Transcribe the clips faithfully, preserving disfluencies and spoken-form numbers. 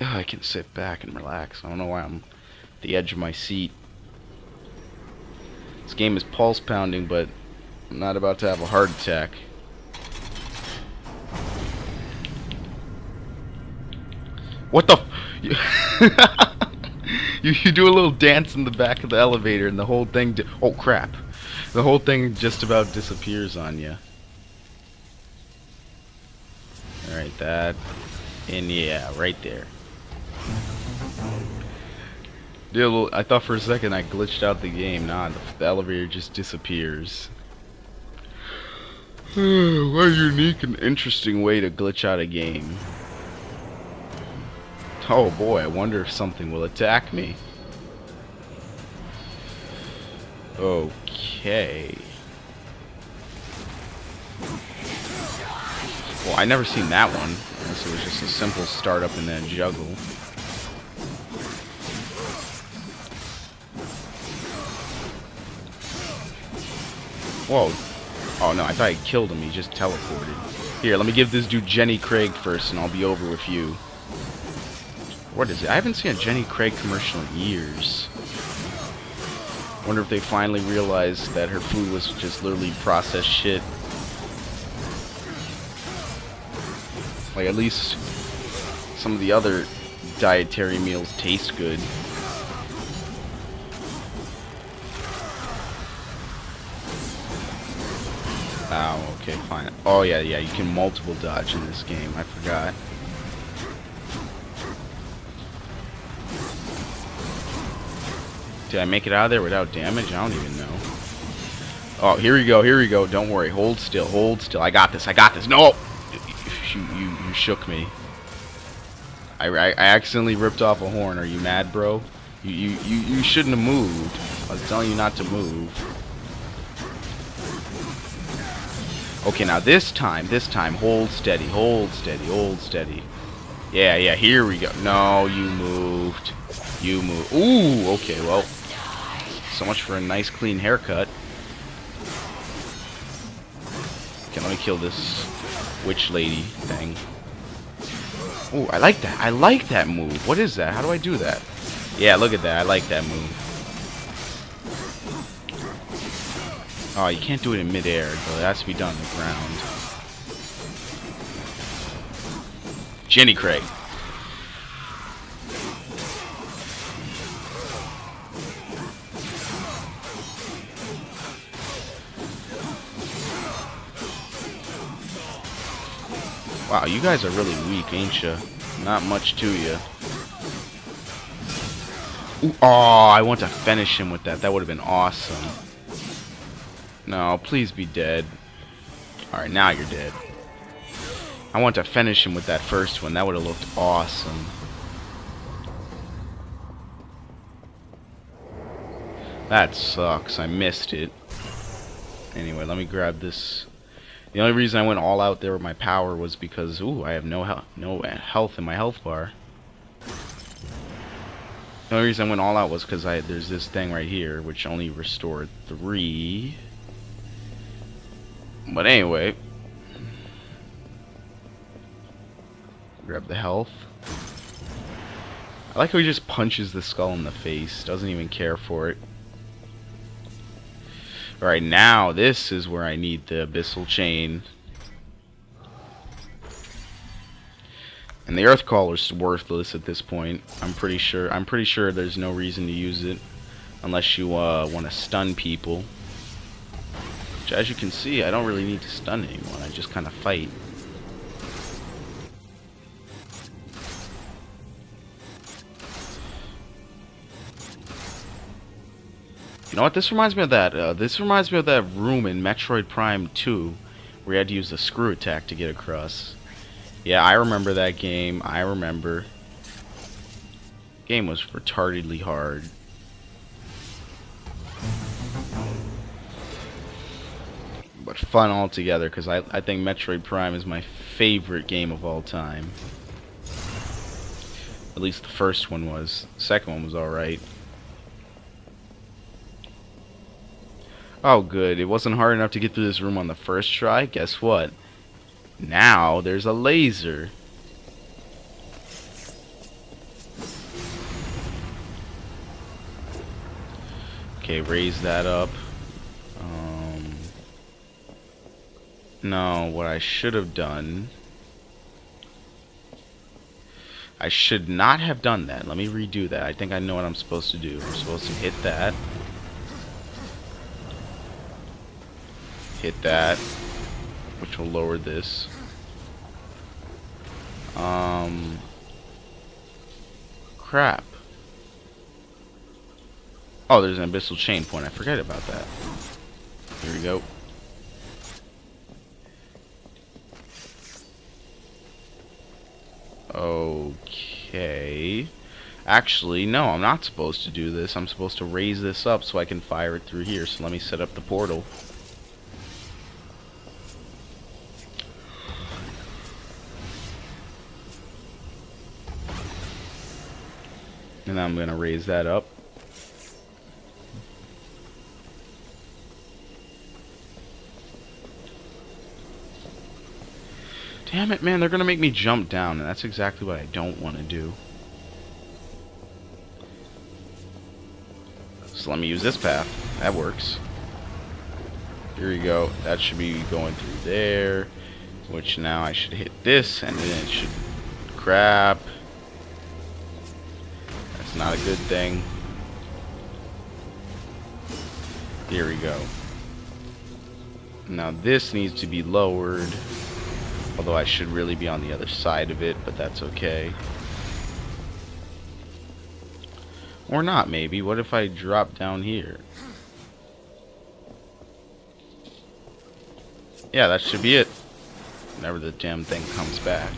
Ugh, I can sit back and relax. I don't know why I'm at the edge of my seat. This game is pulse pounding, but I'm not about to have a heart attack. What the f you, you do a little dance in the back of the elevator and the whole thing di oh crap. The whole thing just about disappears on you. Alright, that. And yeah, right there. Did a little, I thought for a second I glitched out the game. Nah, the, the elevator just disappears. What a unique and interesting way to glitch out a game. Oh boy, I wonder if something will attack me. Okay. Well, I never seen that one. Unless it was just a simple startup and then juggle. Whoa. Oh no, I thought I killed him. He just teleported. Here, let me give this dude Jenny Craig first and I'll be over with you. What is it? I haven't seen a Jenny Craig commercial in years. Wonder if they finally realized that her food was just literally processed shit. Like, at least some of the other dietary meals taste good. Oh, okay, fine. Oh, yeah, yeah, you can multiple dodge in this game. I forgot. Did I make it out of there without damage? I don't even know. Oh, here we go, here we go. Don't worry. Hold still, hold still. I got this, I got this. No! You, you, you shook me. I, I, I accidentally ripped off a horn. Are you mad, bro? You, you, you, you shouldn't have moved. I was telling you not to move. Okay, now this time, this time, hold steady, hold steady, hold steady. Yeah, yeah, here we go. No, you moved. You moved. Ooh, okay, well. So much for a nice, clean haircut. Okay, let me kill this witch lady thing. Ooh, I like that. I like that move. What is that? How do I do that? Yeah, look at that. I like that move. Oh, you can't do it in midair, though. It has to be done on the ground. Jenny Craig. Wow, you guys are really weak, ain't ya? Not much to you. Ooh, oh, I want to finish him with that. That would have been awesome. No, please be dead. Alright, now you're dead. I want to finish him with that first one. That would have looked awesome. That sucks. I missed it. Anyway, let me grab this. The only reason I went all out there with my power was because, ooh, I have no health, no health in my health bar. The only reason I went all out was because I there's this thing right here which only restored three. But anyway, grab the health. I like how he just punches the skull in the face. Doesn't even care for it. Alright, now this is where I need the Abyssal Chain. And the Earth Caller's worthless at this point. I'm pretty sure I'm pretty sure there's no reason to use it unless you uh, want to stun people. Which, as you can see, I don't really need to stun anyone. I just kind of fight. You know what? This reminds me of that. Uh, this reminds me of that room in Metroid Prime two, where you had to use the screw attack to get across. Yeah, I remember that game. I remember. Game was retardedly hard. But fun altogether, because I, I think Metroid Prime is my favorite game of all time. At least the first one was. The second one was alright. Oh good, it wasn't hard enough to get through this room on the first try. Guess what? Now there's a laser. Okay, raise that up. Um, no, what I should have done... I should not have done that. Let me redo that. I think I know what I'm supposed to do. I'm supposed to hit that. Hit that. Which will lower this. Um... Crap. Oh, there's an abyssal chain point. I forget about that. Here we go. Okay. Actually, no, I'm not supposed to do this. I'm supposed to raise this up so I can fire it through here. So let me set up the portal. And I'm going to raise that up. Damn it, man, they're gonna make me jump down, and that's exactly what I don't want to do. So let me use this path. That works. Here we go. That should be going through there, which now I should hit this, and then it should... Crap. That's not a good thing. Here we go. Now this needs to be lowered. Although I should really be on the other side of it, but that's okay. Or not, maybe. What if I drop down here? Yeah, that should be it. Whenever the damn thing comes back.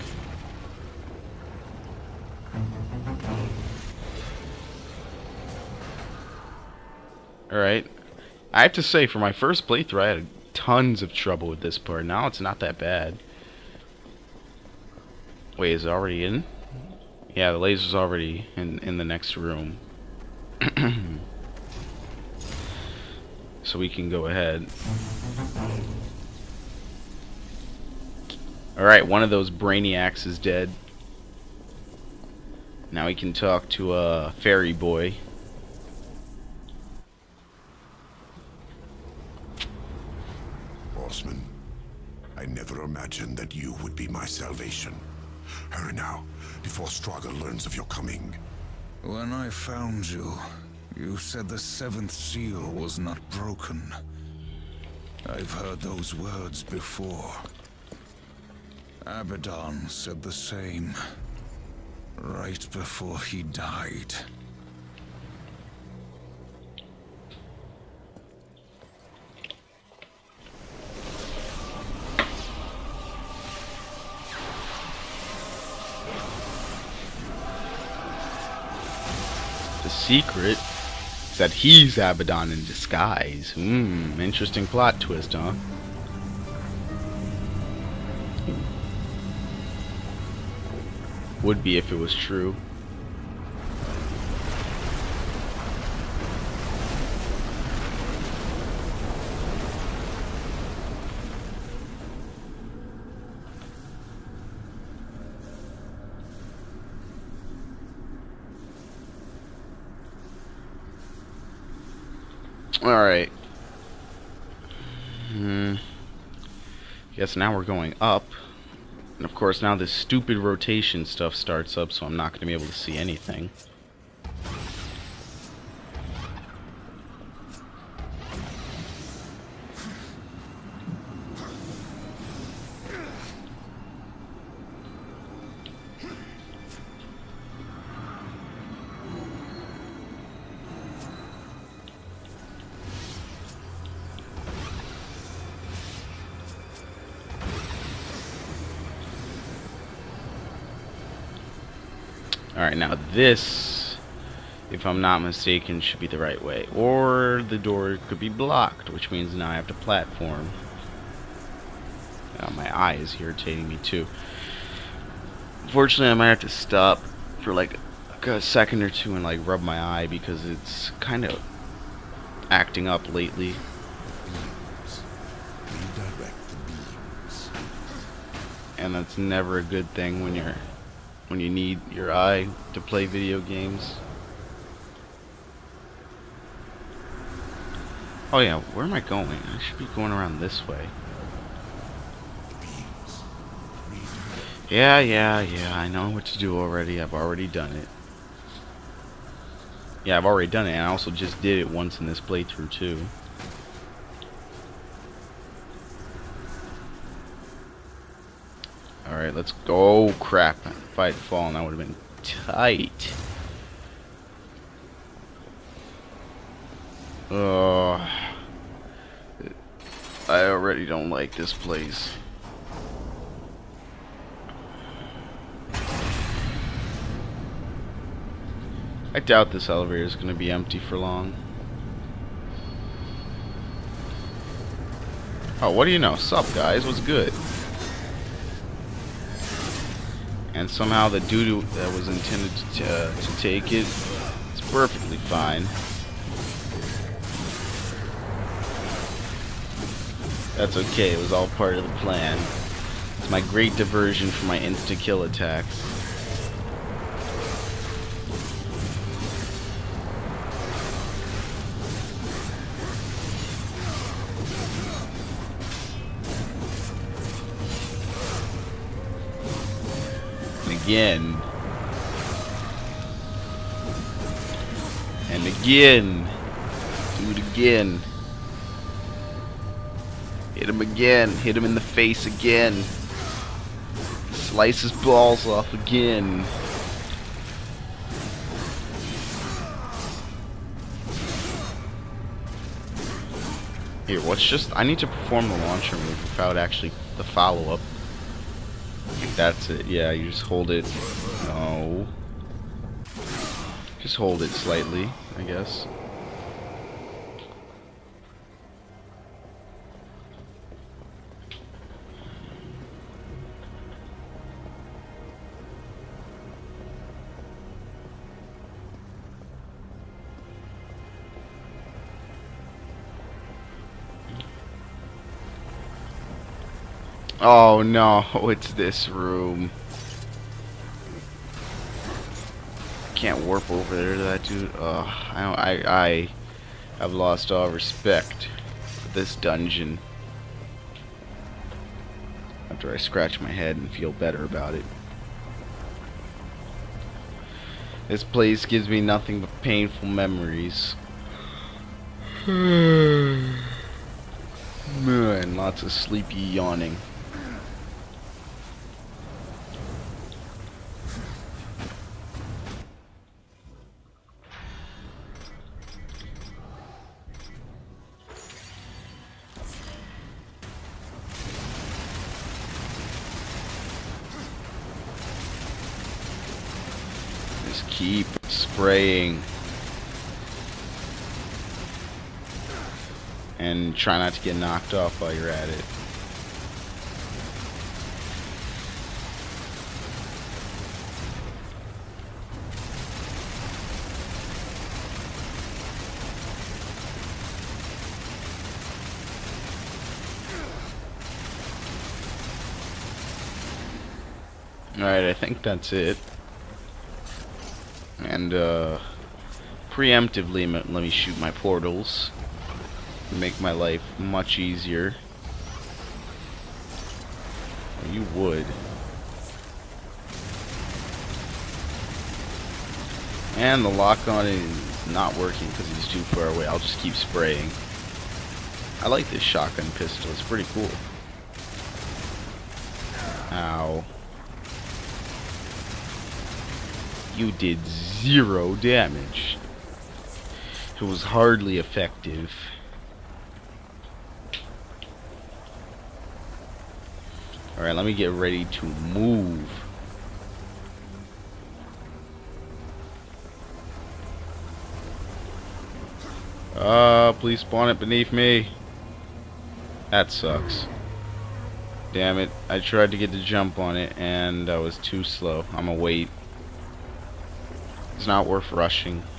Alright. I have to say, for my first playthrough, I had tons of trouble with this part. Now it's not that bad. Wait, is it already in? Yeah, the laser's already in, in the next room. So we can go ahead. Alright, one of those brainiacs is dead. Now we can talk to a uh, fairy boy. Horseman, I never imagined that you would be my salvation. Hurry now, before Straga learns of your coming. When I found you, you said the seventh seal was not broken. I've heard those words before. Abaddon said the same, right before he died. The secret is that he's Abaddon in disguise. Hmm, interesting plot twist, huh? Would be if it was true. Alright. Hmm. Guess now we're going up. And of course now this stupid rotation stuff starts up, so I'm not going to be able to see anything. Alright, now this, if I'm not mistaken, should be the right way. Or the door could be blocked, which means now I have to platform. Oh, my eye is irritating me too. Unfortunately, I might have to stop for like a second or two and like rub my eye because it's kind of acting up lately. Redirect the beams. And that's never a good thing when you're when you need your eye to play video games. Oh yeah, where am I going? I should be going around this way. Yeah, yeah, yeah, I know what to do already. I've already done it. Yeah, I've already done it, and I also just did it once in this playthrough, too. Alright, let's go. Oh, crap. If I had fallen, that would have been tight. Oh, I already don't like this place. I doubt this elevator is going to be empty for long. Oh, what do you know? Sup, guys? What's good? And somehow the dude that was intended to, uh, to take it is perfectly fine. That's okay. It was all part of the plan. It's my great diversion for my insta-kill attacks. Again and again, do it again, hit him again, hit him in the face again, slice his balls off again. Here, what's just, I need to perform the launcher move without actually the follow-up. That's it. Yeah, you just hold it. No. Just hold it slightly, I guess. Oh no, it's this room. Can't warp over there to that dude. Ugh, I don't, I I have lost all respect for this dungeon. After I scratch my head and feel better about it. This place gives me nothing but painful memories. And lots of sleepy yawning. Just keep spraying. And try not to get knocked off while you're at it. Alright, I think that's it. And, uh, preemptively let me shoot my portals. Make my life much easier. You would. And the lock on is not working because he's too far away. I'll just keep spraying. I like this shotgun pistol. It's pretty cool. Ow. You did zero damage. It was hardly effective. Alright, let me get ready to move. Uh, please spawn it beneath me. That sucks. Damn it. I tried to get the jump on it and I was too slow. I'm gonna wait. It's not worth rushing.